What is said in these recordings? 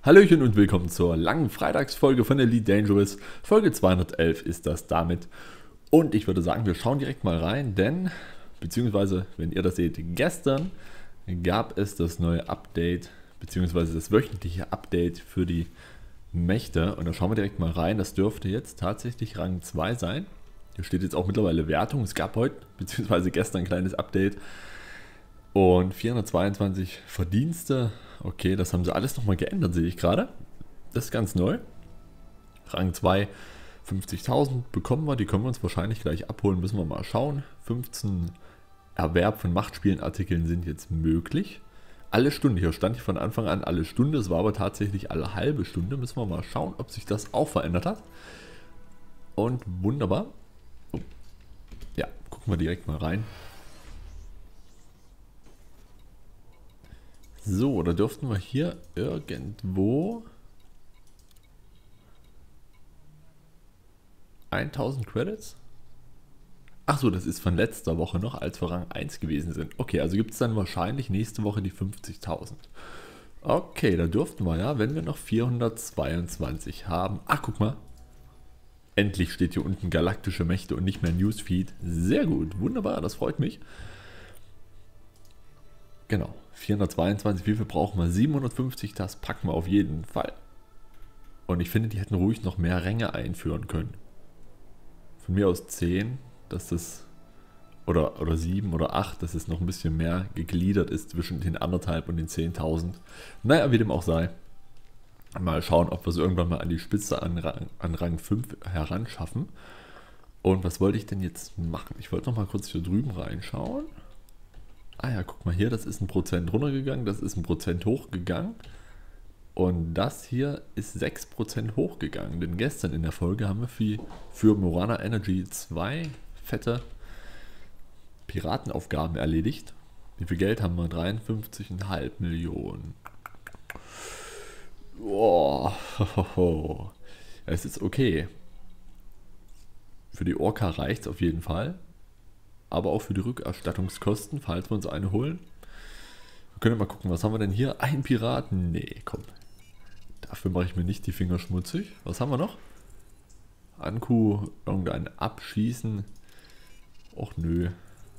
Hallöchen und willkommen zur langen Freitagsfolge von Elite Dangerous. Folge 211 ist das damit. Und ich würde sagen, wir schauen direkt mal rein, denn, beziehungsweise, wenn ihr das seht, gestern gab es das neue Update, beziehungsweise das wöchentliche Update für die Mächte. Und da schauen wir direkt mal rein. Das dürfte jetzt tatsächlich Rang 2 sein. Hier steht jetzt auch mittlerweile Wertung. Es gab heute, beziehungsweise gestern ein kleines Update. Und 422 Verdienste. Okay, das haben sie alles nochmal geändert, sehe ich gerade. Das ist ganz neu. Rang 2, 50.000 bekommen wir. Die können wir uns wahrscheinlich gleich abholen. Müssen wir mal schauen. 15 Erwerb von Machtspielenartikeln sind jetzt möglich. Alle Stunde. Hier stand ich von Anfang an alle Stunde. Es war aber tatsächlich alle halbe Stunde. Müssen wir mal schauen, ob sich das auch verändert hat. Und wunderbar. Oh. Ja, gucken wir direkt mal rein. So, da dürften wir hier irgendwo 1000 Credits. Achso, das ist von letzter Woche noch, als wir Rang 1 gewesen sind. Okay, also gibt es dann wahrscheinlich nächste Woche die 50.000. Okay, da dürften wir ja, wenn wir noch 422 haben. Ach, guck mal. Endlich steht hier unten galaktische Mächte und nicht mehr Newsfeed. Sehr gut, wunderbar, das freut mich. Genau, 422, wie viel brauchen wir? 750, das packen wir auf jeden Fall. Und ich finde, die hätten ruhig noch mehr Ränge einführen können. Von mir aus 10, dass das, oder 7 oder 8, dass es noch ein bisschen mehr gegliedert ist zwischen den 1,5 und den 10.000. Naja, wie dem auch sei. Mal schauen, ob wir es irgendwann mal an die Spitze an Rang 5 heranschaffen. Und was wollte ich denn jetzt machen? Ich wollte noch mal kurz hier drüben reinschauen. Ah ja, guck mal hier, das ist 1% runtergegangen, das ist 1% hochgegangen. Und das hier ist 6% hochgegangen. Denn gestern in der Folge haben wir für Morana Energy 2 fette Piratenaufgaben erledigt. Wie viel Geld haben wir? 53,5 Millionen. Oh, es ist okay. Für die Orca reicht es auf jeden Fall. Aber auch für die Rückerstattungskosten, falls wir uns eine holen. Wir können mal gucken, was haben wir denn hier? Ein Piraten? Nee, komm. Dafür mache ich mir nicht die Finger schmutzig. Was haben wir noch? Anku, irgendein Abschießen. Och nö.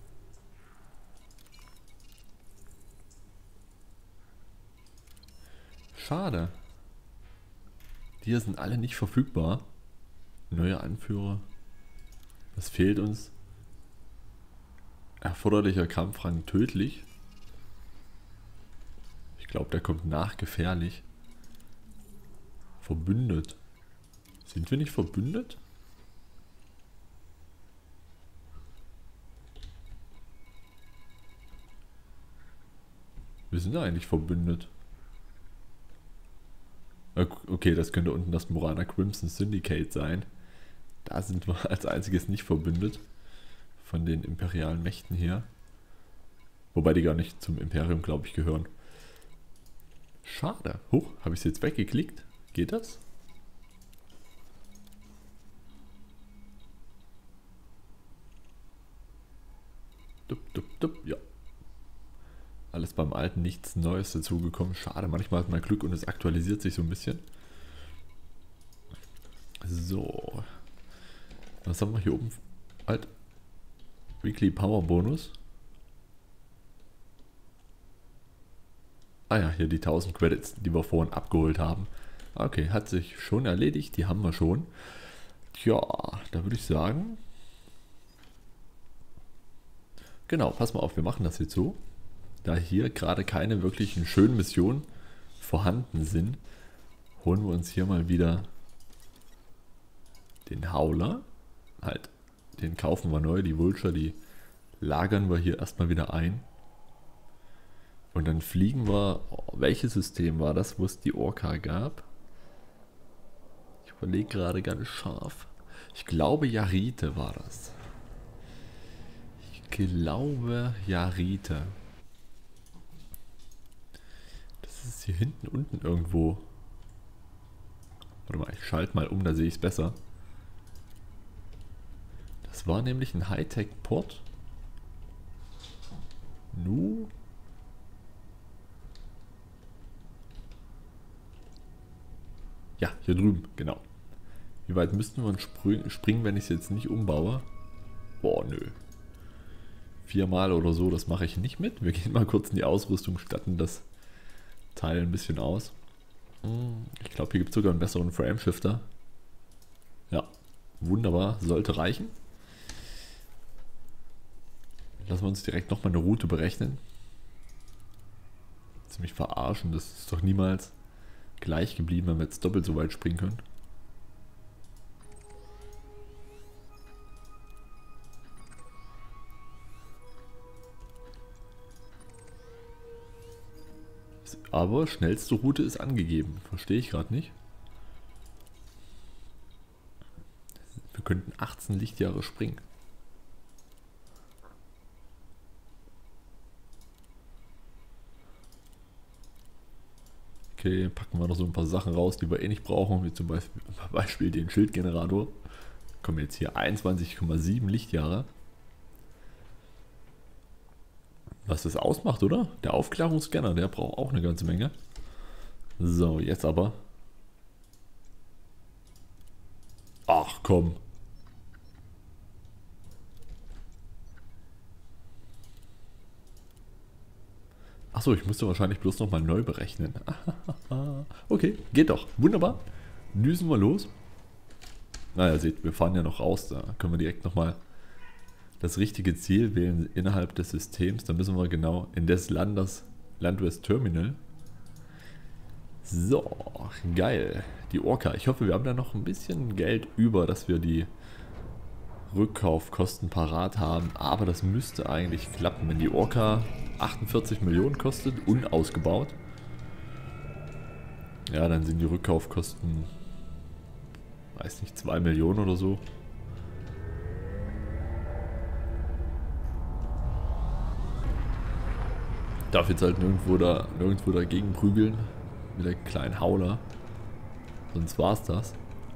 Schade. Die hier sind alle nicht verfügbar. Neue Anführer. Was fehlt uns? Erforderlicher Kampfrang tödlich. Ich glaube, der kommt nach gefährlich. Verbündet. Sind wir nicht verbündet? Wir sind ja eigentlich verbündet. Okay, das könnte unten das Morana Crimson Syndicate sein. Da sind wir als einziges nicht verbündet. Von den imperialen Mächten hier. Wobei die gar nicht zum Imperium, glaube ich, gehören. Schade. Huch, habe ich es jetzt weggeklickt? Geht das? Ja. Alles beim Alten, nichts Neues dazugekommen. Schade, manchmal hat man Glück und es aktualisiert sich so ein bisschen. So. Was haben wir hier oben? Halt. Weekly Power Bonus. Ah ja, hier die 1000 Credits, die wir vorhin abgeholt haben. Okay, hat sich schon erledigt, die haben wir schon. Tja, da würde ich sagen... Genau, pass mal auf, wir machen das jetzt so. Da hier gerade keine wirklichen schönen Missionen vorhanden sind, holen wir uns hier mal wieder den Howler. Halt, den kaufen wir neu, die Vulture, die lagern wir hier erstmal wieder ein. Und dann fliegen wir, welches System war das, wo es die Orca gab? Ich überlege gerade ganz scharf. Ich glaube, Yarite war das. Ich glaube, Yarite. Das ist hier hinten unten irgendwo. Warte mal, ich schalte mal um, da sehe ich es besser. Das war nämlich ein Hightech-Port. Ja, hier drüben, genau. Wie weit müssten wir springen, wenn ich es jetzt nicht umbaue? Boah, nö. 4-mal oder so, das mache ich nicht mit. Wir gehen mal kurz in die Ausrüstung, statten das Teil ein bisschen aus. Ich glaube, hier gibt es sogar einen besseren Frameshifter. Ja, wunderbar, sollte reichen. Lassen wir uns direkt nochmal eine Route berechnen. Ziemlich verarschen, das ist doch niemals gleich geblieben, wenn wir jetzt doppelt so weit springen können. Aber schnellste Route ist angegeben. Verstehe ich gerade nicht. Wir könnten 18 Lichtjahre springen. Okay, packen wir noch so ein paar Sachen raus, die wir eh nicht brauchen, wie zum Beispiel den Schildgenerator. Kommen jetzt hier 21,7 Lichtjahre. Was das ausmacht, oder? Der Aufklärungsscanner, der braucht auch eine ganze Menge. So, jetzt aber. Ach komm. Achso, ich musste wahrscheinlich bloß nochmal neu berechnen. Okay, geht doch. Wunderbar. Düsen wir los. Naja, seht, wir fahren ja noch raus. Da können wir direkt nochmal das richtige Ziel wählen innerhalb des Systems. Da müssen wir genau in des Landes Landwest Terminal. So, geil. Die Orca. Ich hoffe, wir haben da noch ein bisschen Geld über, dass wir die Rückkaufkosten parat haben. Aber das müsste eigentlich klappen, wenn die Orca 48 Millionen kostet, unausgebaut. Ja, dann sind die Rückkaufkosten, weiß nicht, 2 Millionen oder so. Darf jetzt halt nirgendwo dagegen prügeln. Mit der kleinen Hauler. Sonst war's das.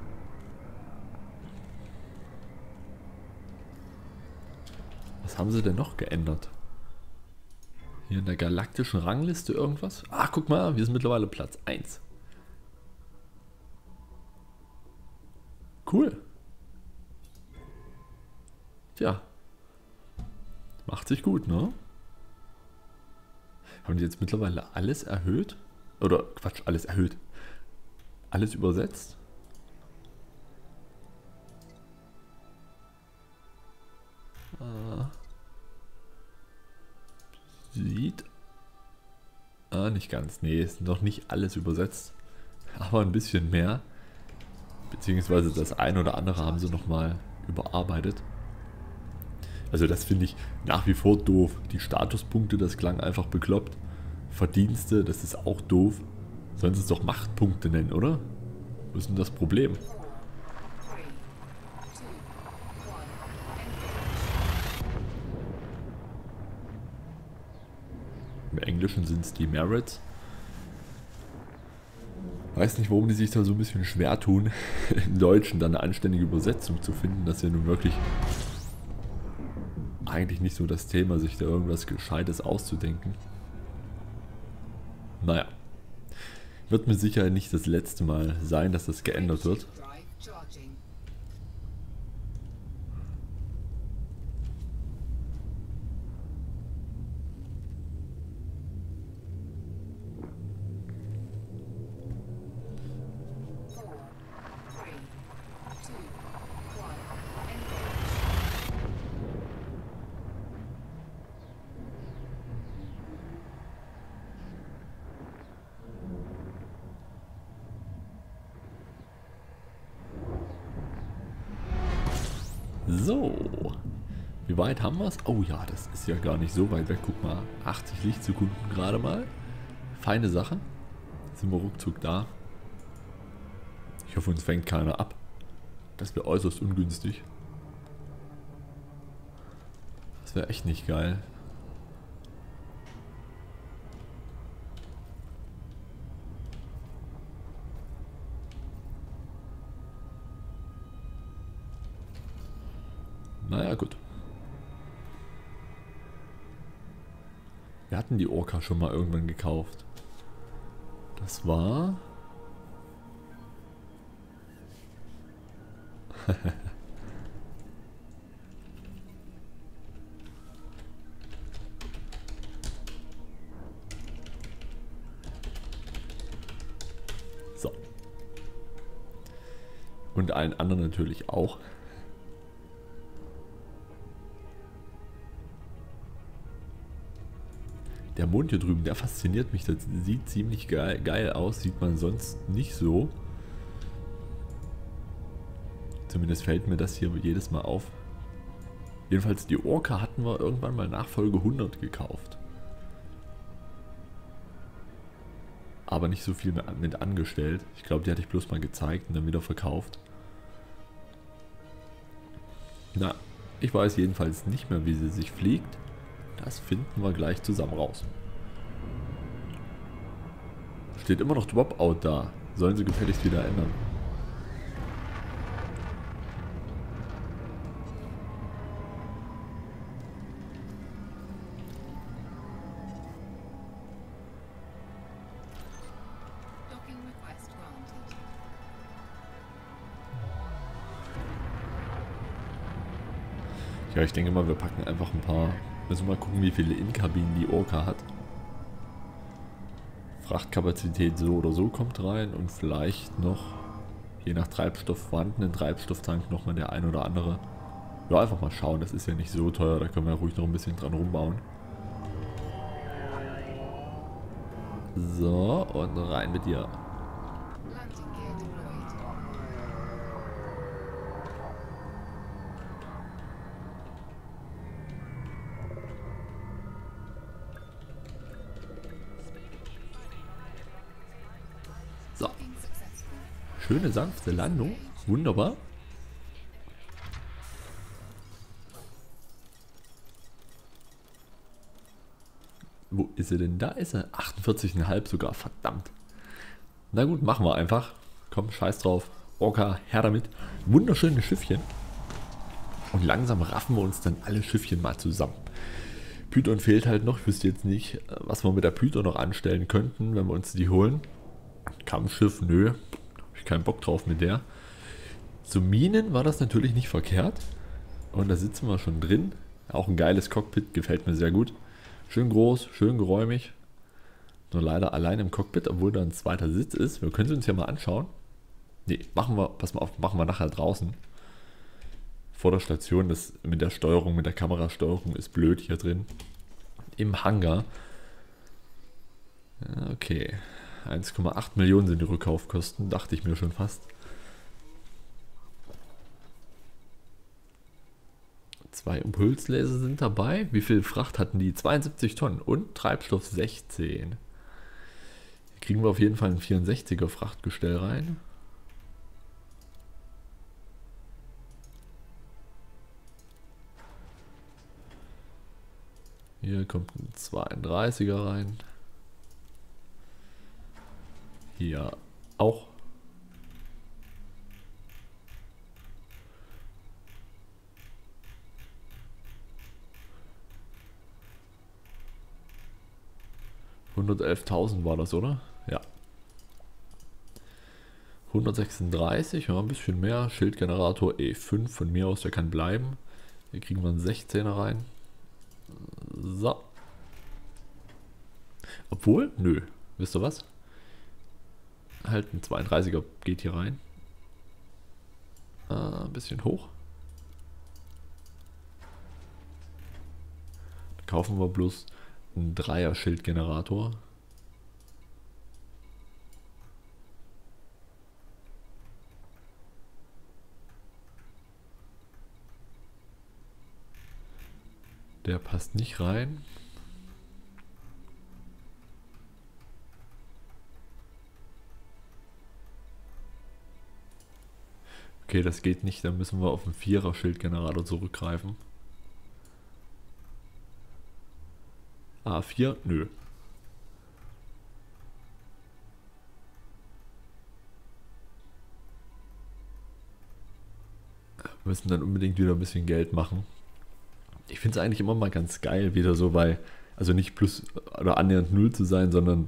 Was haben sie denn noch geändert? Hier in der galaktischen Rangliste irgendwas? Ach, guck mal, wir sind mittlerweile Platz 1. Cool. Tja. Macht sich gut, ne? Haben die jetzt mittlerweile alles erhöht? Oder Quatsch, alles erhöht. Alles übersetzt? Sieht. Nicht ganz. Nee, ist noch nicht alles übersetzt. Aber ein bisschen mehr. Beziehungsweise das ein oder andere haben sie nochmal überarbeitet. Also das finde ich nach wie vor doof. Die Statuspunkte, das klang einfach bekloppt. Verdienste, das ist auch doof. Sollen sie es doch Machtpunkte nennen, oder? Wo ist denn das Problem? Im Englischen sind es die Merits. Weiß nicht, warum die sich da so ein bisschen schwer tun, im Deutschen dann eine anständige Übersetzung zu finden. Das ist ja nun wirklich eigentlich nicht so das Thema, sich da irgendwas Gescheites auszudenken. Naja. Wird mit Sicherheit nicht das letzte Mal sein, dass das geändert wird. So, wie weit haben wir es? Oh ja, das ist ja gar nicht so weit weg. Guck mal, 80 Lichtsekunden gerade mal. Feine Sache. Jetzt sind wir ruckzuck da. Ich hoffe, uns fängt keiner ab. Das wäre äußerst ungünstig. Das wäre echt nicht geil. Naja, gut. Wir hatten die Orca schon mal irgendwann gekauft. Das war So. Und allen anderen natürlich auch. Der Mond hier drüben, der fasziniert mich. Das sieht ziemlich geil aus. Sieht man sonst nicht so. Zumindest fällt mir das hier jedes Mal auf. Jedenfalls die Orca hatten wir irgendwann mal nach Folge 100 gekauft. Aber nicht so viel mit angestellt. Ich glaube, die hatte ich bloß mal gezeigt und dann wieder verkauft. Na, ich weiß jedenfalls nicht mehr, wie sie sich fliegt. Das finden wir gleich zusammen raus. Steht immer noch Dropout da. Sollen sie gefälligst wieder ändern. Ja, ich denke mal, wir packen einfach ein paar. Müssen mal gucken, wie viele Innenkabinen die Orca hat. Frachtkapazität so oder so kommt rein und vielleicht noch, je nach Treibstoff, vorhandenen Treibstofftank, nochmal der ein oder andere. Ja, einfach mal schauen, das ist ja nicht so teuer, da können wir ruhig noch ein bisschen dran rumbauen. So, und rein mit dir. So. Schöne sanfte Landung. Wunderbar. Wo ist sie denn? Da ist sie. 48,5 sogar. Verdammt. Na gut, machen wir einfach. Komm, scheiß drauf. Orca, her damit. Wunderschönes Schiffchen. Und langsam raffen wir uns dann alle Schiffchen mal zusammen. Python fehlt halt noch. Ich wüsste jetzt nicht, was wir mit der Python noch anstellen könnten, wenn wir uns die holen. Kampfschiff, nö. Habe ich keinen Bock drauf mit der. Zu Minen war das natürlich nicht verkehrt. Und da sitzen wir schon drin. Auch ein geiles Cockpit, gefällt mir sehr gut. Schön groß, schön geräumig. Nur leider allein im Cockpit, obwohl da ein zweiter Sitz ist. Wir können sie uns ja mal anschauen. Ne, machen wir, pass mal auf, machen wir nachher draußen. Vor der Station, das mit der Steuerung, mit der Kamerasteuerung ist blöd hier drin. Im Hangar. Okay. 1,8 Millionen sind die Rückkaufkosten, dachte ich mir schon fast. 2 Impulslaser sind dabei. Wie viel Fracht hatten die? 72 Tonnen und Treibstoff 16. Hier kriegen wir auf jeden Fall ein 64er Frachtgestell rein. Hier kommt ein 32er rein. Hier auch. $111.000 war das, oder? Ja. 136, ja, ein bisschen mehr. Schildgenerator E5 von mir aus, der kann bleiben. Hier kriegen wir einen 16er rein. So. Obwohl, nö. Wisst ihr was? Halt ein 32er geht hier rein. Ein bisschen hoch. Dann kaufen wir bloß einen 3er Schildgenerator. Der passt nicht rein. Okay, das geht nicht, dann müssen wir auf einen 4er Schildgenerator zurückgreifen. A4? Nö. Wir müssen dann unbedingt wieder ein bisschen Geld machen. Ich finde es eigentlich immer mal ganz geil, wieder so bei, also nicht plus oder annähernd 0 zu sein, sondern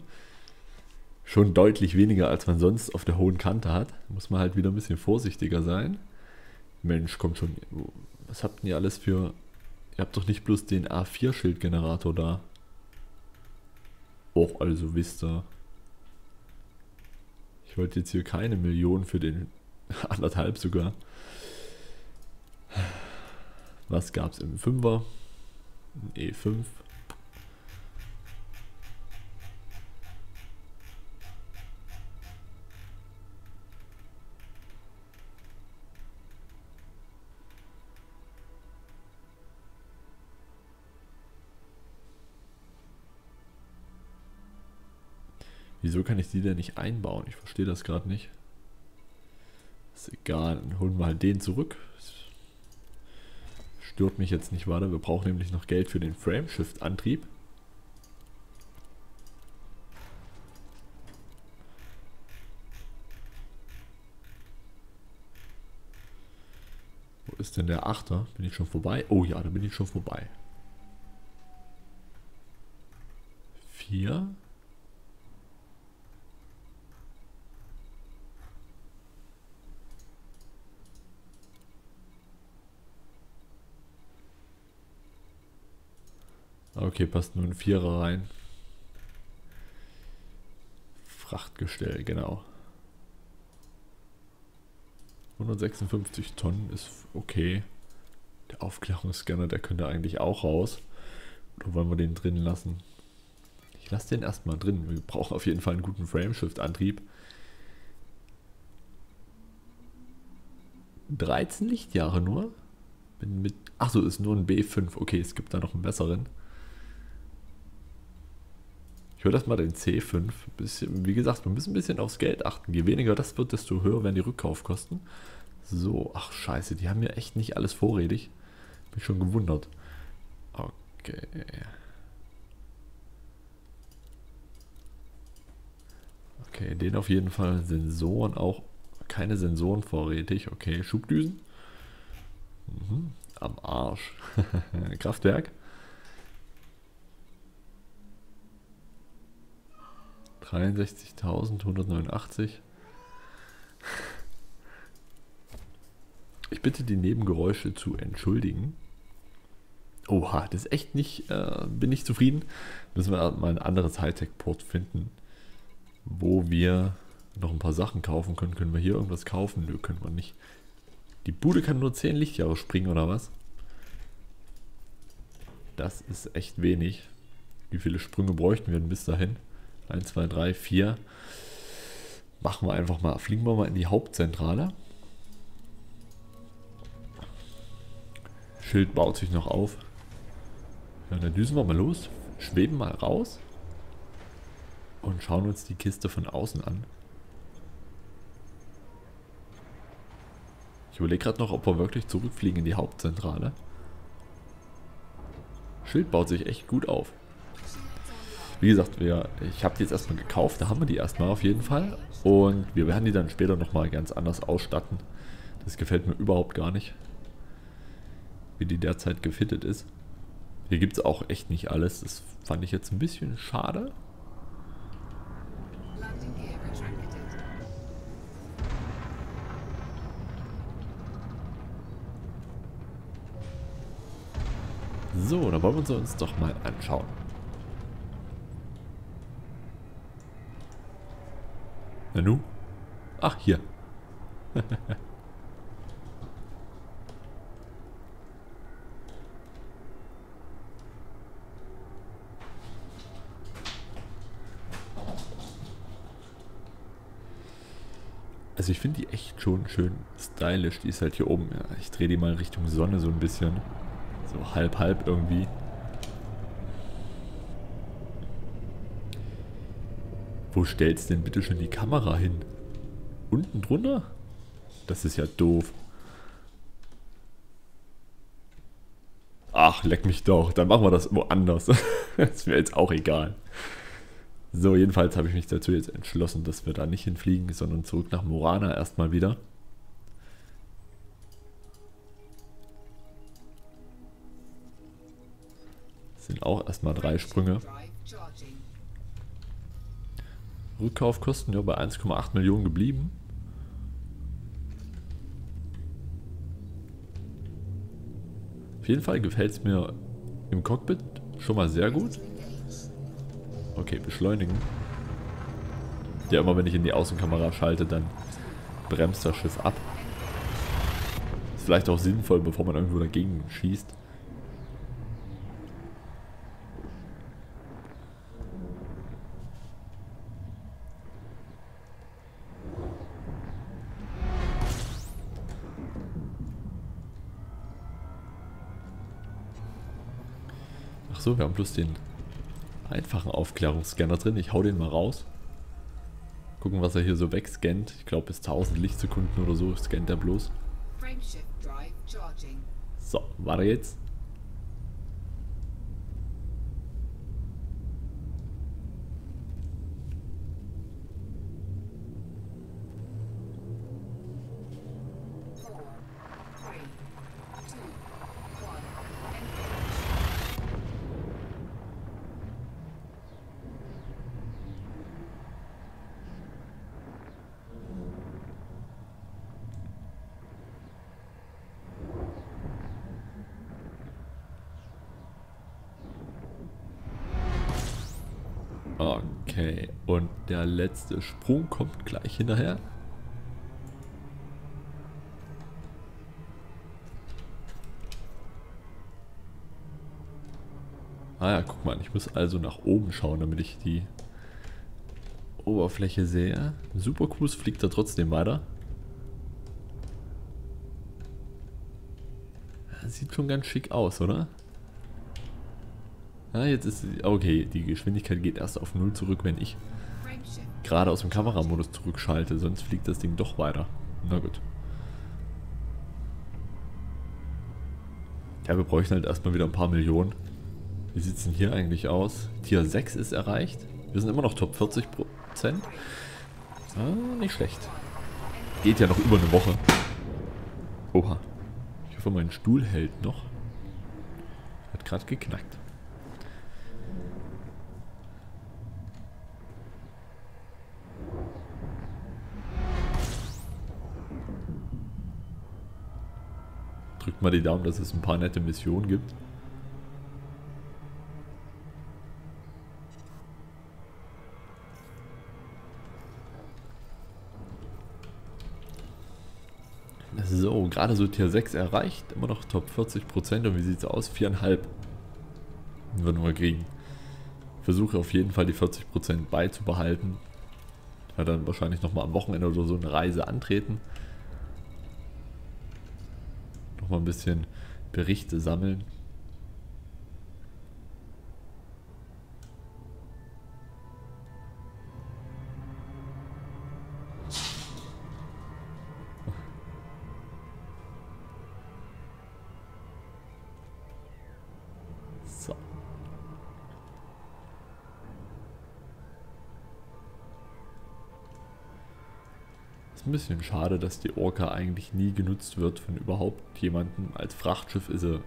schon deutlich weniger, als man sonst auf der hohen Kante hat. Da muss man halt wieder ein bisschen vorsichtiger sein. Mensch, kommt schon. Was habt ihr alles für... Ihr habt doch nicht bloß den A4-Schildgenerator da. Och, also wisst ihr. Ich wollte jetzt hier keine Million für den 1,5 sogar. Was gab's im 5er? Ein E5. Wieso kann ich die denn nicht einbauen? Ich verstehe das gerade nicht. Ist egal, dann holen wir halt den zurück. Das stört mich jetzt nicht weiter. Wir brauchen nämlich noch Geld für den Frameshift-Antrieb. Wo ist denn der 8er? Bin ich schon vorbei? Oh ja, da bin ich schon vorbei. 4. Okay, passt nur ein 4er rein. Frachtgestell, genau. 156 Tonnen ist okay. Der Aufklärungsscanner, der könnte eigentlich auch raus. Oder wollen wir den drin lassen? Ich lasse den erstmal drin. Wir brauchen auf jeden Fall einen guten Frameshift-Antrieb. 13 Lichtjahre nur. Achso, ist nur ein B5. Okay, es gibt da noch einen besseren. Ich würde erstmal den C5. Wie gesagt, wir müssen ein bisschen aufs Geld achten. Je weniger das wird, desto höher werden die Rückkaufkosten. So, ach scheiße, die haben ja echt nicht alles vorrätig. Bin schon gewundert. Okay. Okay, den auf jeden Fall. Sensoren auch. Keine Sensoren vorrätig. Okay, Schubdüsen. Am Arsch. Kraftwerk. 63.189. Ich bitte die Nebengeräusche zu entschuldigen. Oha, das ist echt nicht, bin ich zufrieden. Müssen wir mal ein anderes Hightech-Port finden, wo wir noch ein paar Sachen kaufen können. Können wir hier irgendwas kaufen? Nö, können wir nicht. Die Bude kann nur 10 Lichtjahre springen, oder was? Das ist echt wenig. Wie viele Sprünge bräuchten wir denn bis dahin? 1, 2, 3, 4. Machen wir einfach mal. Fliegen wir mal in die Hauptzentrale. Schild baut sich noch auf. Ja, dann düsen wir mal los. Schweben mal raus. Und schauen uns die Kiste von außen an. Ich überlege gerade noch, ob wir wirklich zurückfliegen in die Hauptzentrale. Schild baut sich echt gut auf. Wie gesagt, ich habe die jetzt erstmal gekauft, da haben wir die erstmal auf jeden Fall. Und wir werden die dann später nochmal ganz anders ausstatten. Das gefällt mir überhaupt gar nicht, wie die derzeit gefittet ist. Hier gibt es auch echt nicht alles, das fand ich jetzt ein bisschen schade. So, dann wollen wir uns doch mal anschauen. Nanu? Ach, hier. Also ich finde die echt schon schön stylisch. Die ist halt hier oben. Ja, ich drehe die mal Richtung Sonne so ein bisschen. So halb irgendwie. Wo stellst denn bitte schon die Kamera hin? Unten drunter? Das ist ja doof. Ach, leck mich doch. Dann machen wir das woanders. Das ist mir jetzt auch egal. So, jedenfalls habe ich mich dazu jetzt entschlossen, dass wir da nicht hinfliegen, sondern zurück nach Morana erstmal wieder. Das sind auch erstmal 3 Sprünge. Rückkaufkosten ja bei 1,8 Millionen geblieben. Auf jeden Fall gefällt es mir im Cockpit schon mal sehr gut. Okay, beschleunigen. Ja, immer wenn ich in die Außenkamera schalte, dann bremst das Schiff ab. Ist vielleicht auch sinnvoll, bevor man irgendwo dagegen schießt. Ach so, wir haben bloß den einfachen Aufklärungsscanner drin. Ich hau den mal raus. Gucken, was er hier so wegscannt. Ich glaube, bis 1000 Lichtsekunden oder so scannt er bloß. So, warte jetzt. Okay, und der letzte Sprung kommt gleich hinterher. Ah ja, guck mal, ich muss also nach oben schauen, damit ich die Oberfläche sehe. Super Cruise fliegt da trotzdem weiter. Ja, sieht schon ganz schick aus, oder? Ja, jetzt ist... Okay, die Geschwindigkeit geht erst auf 0 zurück, wenn ich gerade aus dem Kameramodus zurückschalte. Sonst fliegt das Ding doch weiter. Na gut. Ja, wir bräuchten halt erstmal wieder ein paar Millionen. Wie sieht es denn hier eigentlich aus? Tier 6 ist erreicht. Wir sind immer noch Top 40%. Ah, nicht schlecht. Geht ja noch über eine Woche. Oha. Ich hoffe, mein Stuhl hält noch. Hat gerade geknackt. Drückt mal die Daumen, dass es ein paar nette Missionen gibt. So, gerade so Tier 6 erreicht, immer noch Top 40%. Und wie sieht es aus? 4,5 würden wir kriegen. Versuche auf jeden Fall die 40% beizubehalten. Ja, dann wahrscheinlich nochmal am Wochenende oder so eine Reise antreten. Nochmal ein bisschen Berichte sammeln. So. Ist ein bisschen schade, dass die Orca eigentlich nie genutzt wird von überhaupt jemandem. Als Frachtschiff ist sie...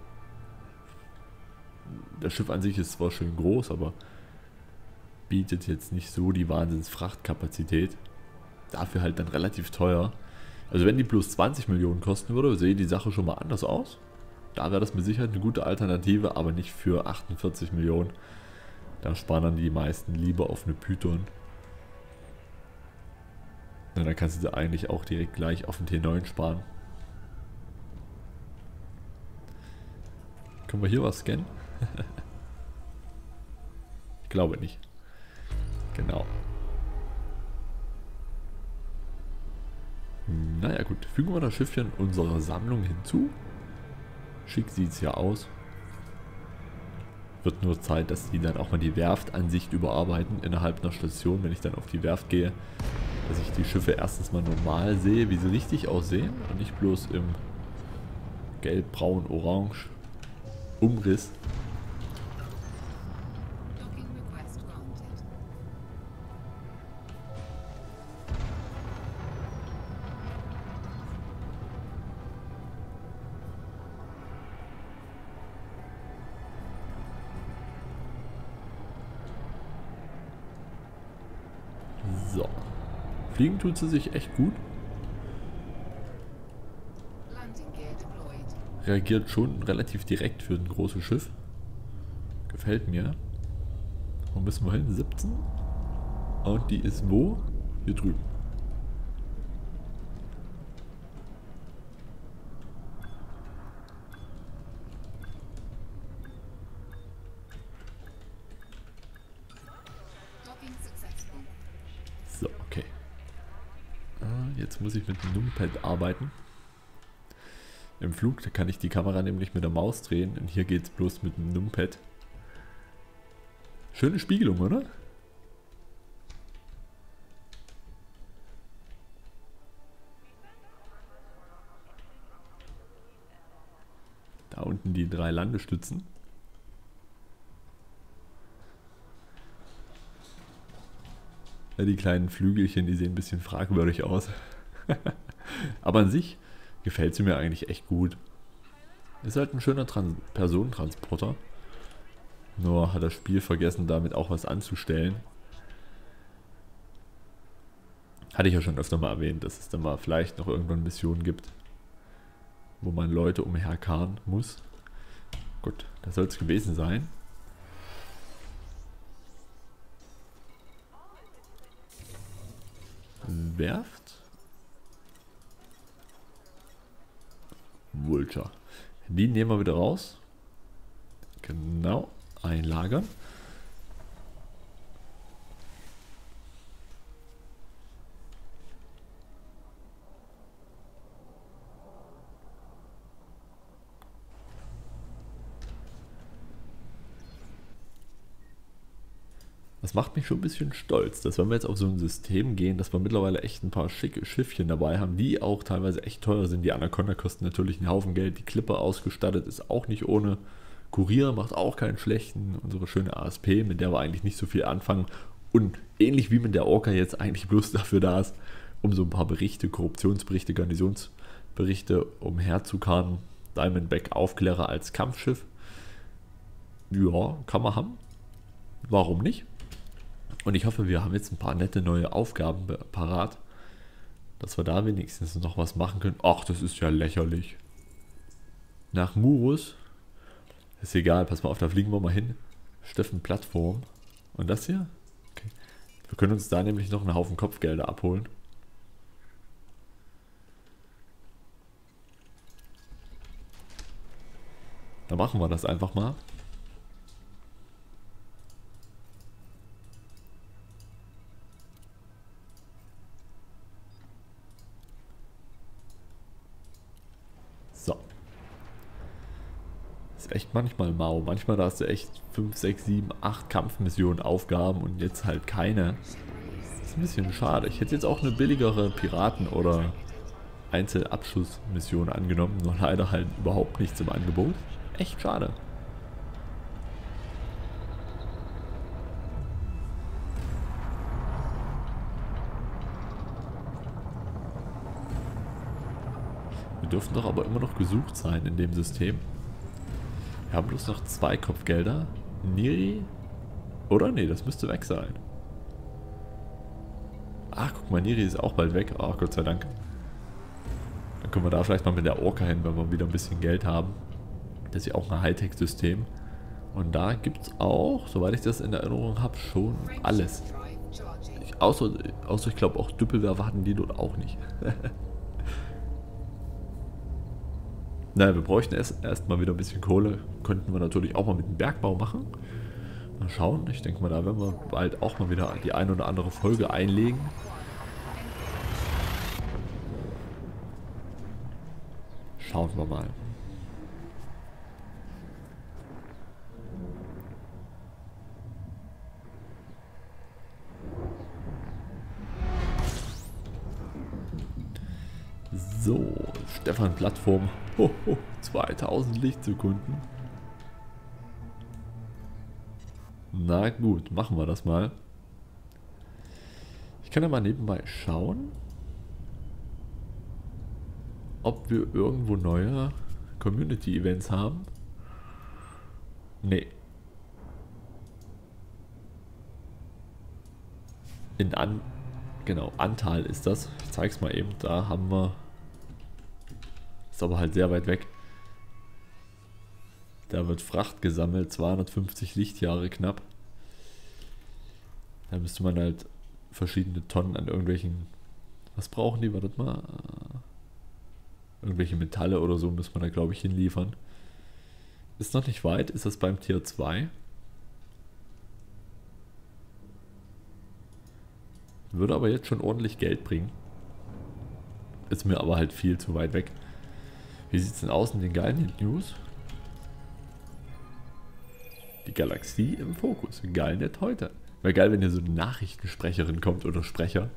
Das Schiff an sich ist zwar schön groß, aber bietet jetzt nicht so die Wahnsinns-Frachtkapazität. Dafür halt dann relativ teuer. Also wenn die plus 20 Millionen kosten würde, sehe die Sache schon mal anders aus. Da wäre das mit Sicherheit eine gute Alternative, aber nicht für 48 Millionen. Da sparen dann die meisten lieber auf eine Python. Na, dann kannst du sie eigentlich auch direkt gleich auf den T9 sparen. Können wir hier was scannen? Ich glaube nicht. Genau. Naja gut, fügen wir das Schiffchen unserer Sammlung hinzu. Schick sieht es ja aus. Wird nur Zeit, dass die dann auch mal die Werftansicht überarbeiten innerhalb einer Station, wenn ich dann auf die Werft gehe. Dass ich die Schiffe erstens mal normal sehe, wie sie richtig aussehen und nicht bloß im Gelb, Braun, Orange Umriss. So. Fliegen tut sie sich echt gut. reagiert schon relativ direkt für ein großes Schiff. Gefällt mir. Wo müssen wir hin? 17. Und die ist wo? Hier drüben. So, okay. Jetzt muss ich mit dem Numpad arbeiten. Im Flug, da kann ich die Kamera nämlich mit der Maus drehen und hier geht es bloß mit dem Numpad. Schöne Spiegelung, oder? Da unten die 3 Landestützen. Ja, die kleinen Flügelchen, die sehen ein bisschen fragwürdig aus. Aber an sich gefällt sie mir eigentlich echt gut. Ist halt ein schöner Personentransporter. Nur hat das Spiel vergessen, damit auch was anzustellen. Hatte ich ja schon öfter mal erwähnt, dass es dann mal vielleicht noch irgendwann Missionen gibt, wo man Leute umherkarren muss. Gut, das soll es gewesen sein. Werft. Vulture. Die nehmen wir wieder raus. Genau. Einlagern. Das macht mich schon ein bisschen stolz, dass wenn wir jetzt auf so ein System gehen, dass wir mittlerweile echt ein paar schicke Schiffchen dabei haben, die auch teilweise echt teuer sind. Die Anaconda kosten natürlich einen Haufen Geld. Die Klippe ausgestattet ist auch nicht ohne. Kurier macht auch keinen schlechten. Unsere schöne ASP, mit der wir eigentlich nicht so viel anfangen. Und ähnlich wie mit der Orca jetzt eigentlich bloß dafür da ist, um so ein paar Berichte, Korruptionsberichte, Garnisonsberichte umherzukarren. Diamondback Aufklärer als Kampfschiff. Ja, kann man haben. Warum nicht? Und ich hoffe, wir haben jetzt ein paar nette neue Aufgaben parat, dass wir da wenigstens noch was machen können. Ach, das ist ja lächerlich. Nach Murus. Ist egal, pass mal auf, da fliegen wir mal hin. Steffen Plattform. Und das hier? Okay. Wir können uns da nämlich noch einen Haufen Kopfgelder abholen. Da machen wir das einfach mal. So. Ist echt manchmal mau. Manchmal da hast du echt 5, 6, 7, 8 Kampfmissionen, Aufgaben und jetzt halt keine. Das ist ein bisschen schade. Ich hätte jetzt auch eine billigere Piraten- oder Einzelabschussmission angenommen, nur leider halt überhaupt nichts im Angebot. Echt schade. Wir dürfen doch aber immer noch gesucht sein in dem System. Wir haben bloß noch 2 Kopfgelder. Niri? Oder? Nee, das müsste weg sein. Ach, guck mal, Niri ist auch bald weg. Ach, Gott sei Dank. Dann können wir da vielleicht mal mit der Orca hin, wenn wir wieder ein bisschen Geld haben. Das ist ja auch ein Hightech-System. Und da gibt es auch, soweit ich das in Erinnerung habe, schon alles. Außer ich glaube auch Düppelwerfer hatten die dort auch nicht. Naja, wir bräuchten erst mal wieder ein bisschen Kohle. Könnten wir natürlich auch mal mit dem Bergbau machen. Mal schauen. Ich denke mal, da werden wir bald auch mal wieder die eine oder andere Folge einlegen. Schauen wir mal. So, Stefan Plattform. 2000 Lichtsekunden. Na gut, machen wir das mal. Ich kann ja mal nebenbei schauen, ob wir irgendwo neue Community-Events haben. Nee. Genau, Antal ist das. Ich zeig's mal eben. Da haben wir. Ist aber halt sehr weit weg. Da wird Fracht gesammelt, 250 Lichtjahre knapp. Da müsste man halt verschiedene Tonnen an irgendwelchen... Was brauchen die? Wartet mal. Irgendwelche Metalle oder so muss man da, glaube ich, hinliefern. Ist noch nicht weit. Ist das beim Tier 2? Würde aber jetzt schon ordentlich Geld bringen. Ist mir aber halt viel zu weit weg. Wie sieht es denn aus in den geilen News? Die Galaxie im Fokus. Geil nicht heute. Wäre geil, wenn hier so eine Nachrichtensprecherin kommt oder Sprecher.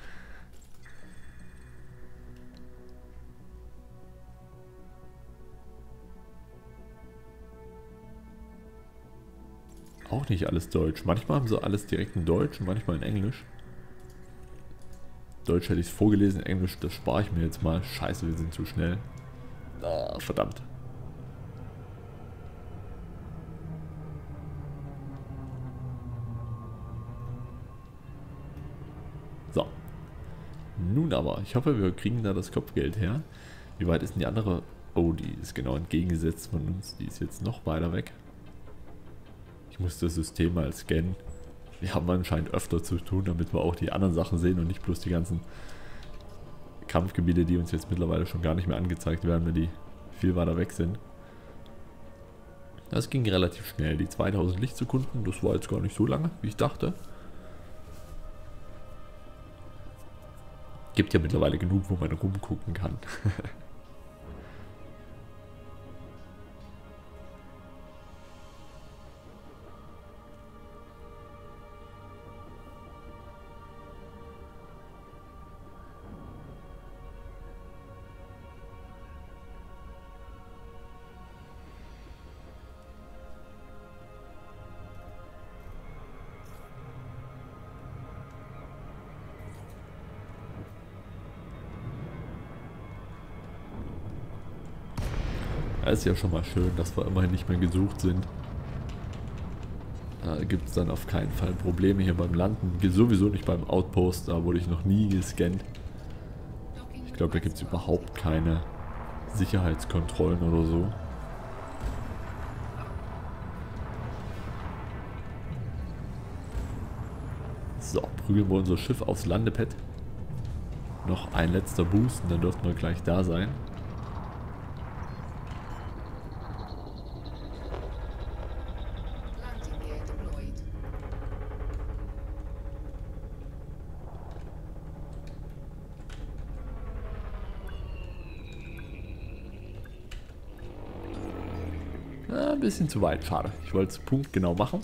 Auch nicht alles Deutsch. Manchmal haben sie alles direkt in Deutsch und manchmal in Englisch. Deutsch hätte ich es vorgelesen, Englisch, das spare ich mir jetzt mal. Scheiße, wir sind zu schnell. Ah, verdammt. So. Nun aber, ich hoffe, wir kriegen da das Kopfgeld her. Wie weit ist denn die andere? Oh, die ist genau entgegengesetzt von uns. Die ist jetzt noch weiter weg. Ich muss das System mal scannen. Wir haben anscheinend öfter zu tun, damit wir auch die anderen Sachen sehen und nicht bloß die ganzen Kampfgebiete, die uns jetzt mittlerweile schon gar nicht mehr angezeigt werden, wenn die viel weiter weg sind. Das ging relativ schnell. Die 2000 Lichtsekunden, das war jetzt gar nicht so lange, wie ich dachte. Gibt ja mittlerweile genug, wo man rumgucken kann. Das ist ja schon mal schön, dass wir immerhin nicht mehr gesucht sind. Da gibt es dann auf keinen Fall Probleme hier beim Landen. Sowieso nicht beim Outpost, da wurde ich noch nie gescannt. Ich glaube, da gibt es überhaupt keine Sicherheitskontrollen oder so. So, prügeln wir unser Schiff aufs Landepad. Noch ein letzter Boost und dann dürften wir gleich da sein. Ein bisschen zu weit, schade. Ich wollte es punktgenau machen.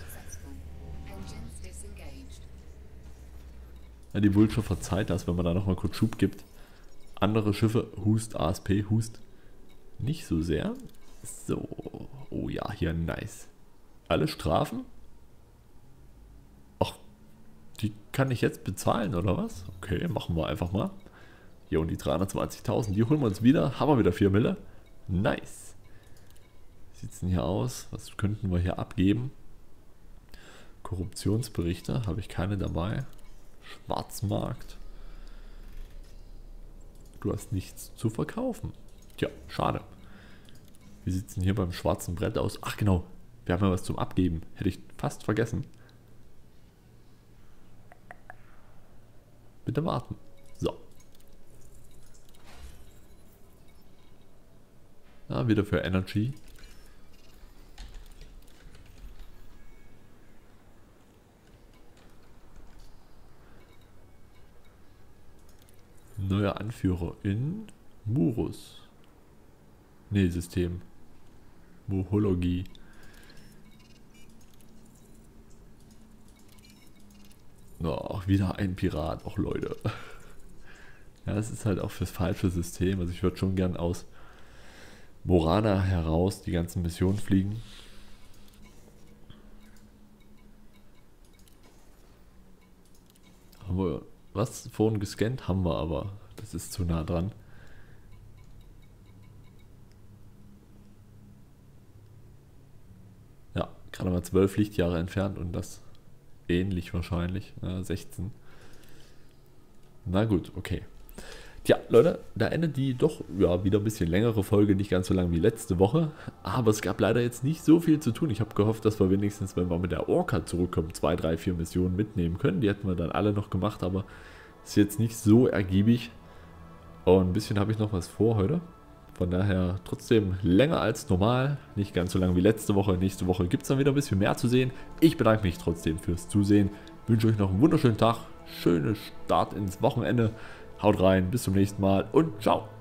Ja, die Vulture verzeiht das, wenn man da nochmal kurz Schub gibt. Andere Schiffe, Hust, ASP, Hust, nicht so sehr. So, oh ja, hier nice. Alle Strafen? Ach, die kann ich jetzt bezahlen, oder was? Okay, machen wir einfach mal. Hier und die 320.000, die holen wir uns wieder. Haben wir wieder 4 Mille. Nice. Wie sieht es denn hier aus? Was könnten wir hier abgeben? Korruptionsberichte, habe ich keine dabei. Schwarzmarkt. Du hast nichts zu verkaufen. Tja, schade. Wie sieht es denn hier beim schwarzen Brett aus? Ach genau, wir haben ja was zum Abgeben. Hätte ich fast vergessen. Bitte warten. So. Ja, wieder für Energy. Neuer Anführer in Murus. Nee, System. Mohologie. Oh, wieder ein Pirat. Och Leute. Ja, es ist halt auch fürs falsche System. Also ich würde schon gern aus Morana heraus die ganzen Missionen fliegen. Haben wir was vorhin gescannt? Haben wir aber. Das ist zu nah dran. Ja, gerade mal 12 Lichtjahre entfernt und das ähnlich wahrscheinlich. 16. Na gut, okay. Tja, Leute, da endet die doch ja, wieder ein bisschen längere Folge, nicht ganz so lang wie letzte Woche. Aber es gab leider jetzt nicht so viel zu tun. Ich habe gehofft, dass wir wenigstens, wenn wir mit der Orca zurückkommen, 2, 3, 4 Missionen mitnehmen können. Die hätten wir dann alle noch gemacht, aber ist jetzt nicht so ergiebig. Und ein bisschen habe ich noch was vor heute. Von daher trotzdem länger als normal, nicht ganz so lang wie letzte Woche. Nächste Woche gibt es dann wieder ein bisschen mehr zu sehen. Ich bedanke mich trotzdem fürs Zusehen. Wünsche euch noch einen wunderschönen Tag, schönen Start ins Wochenende. Haut rein, bis zum nächsten Mal und ciao.